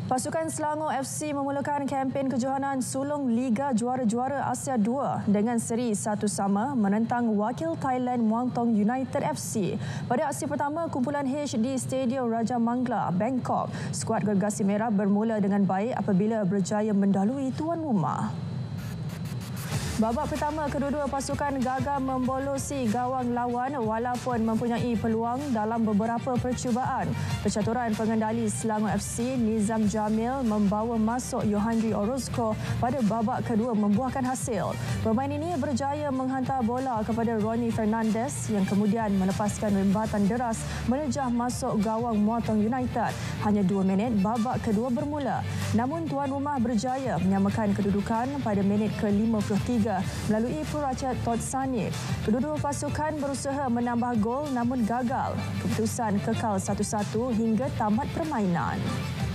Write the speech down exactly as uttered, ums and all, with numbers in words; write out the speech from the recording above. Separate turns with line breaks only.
Pasukan Selangor F C memulakan kempen kejohanan sulung Liga Juara-Juara Asia dua dengan seri satu sama menentang wakil Thailand Muangthong United F C. Pada aksi pertama kumpulan H di Stadium Raja Mangla, Bangkok, skuad Gergasi Merah bermula dengan baik apabila berjaya mendahului tuan rumah. Babak pertama, kedua-dua pasukan gagal membolosi gawang lawan walaupun mempunyai peluang dalam beberapa percubaan. Percaturan pengendali Selangor F C, Nizam Jamil, membawa masuk Yohandri Orozco pada babak kedua membuahkan hasil. Pemain ini berjaya menghantar bola kepada Ronnie Fernandez yang kemudian melepaskan rembatan deras menerjah masuk gawang Muangthong United. Hanya dua minit babak kedua bermula. Namun tuan rumah berjaya menyamakan kedudukan pada minit ke lima puluh tiga melalui Purachat Todd Sanif. Kedua-dua pasukan berusaha menambah gol namun gagal. Keputusan kekal satu satu hingga tamat permainan.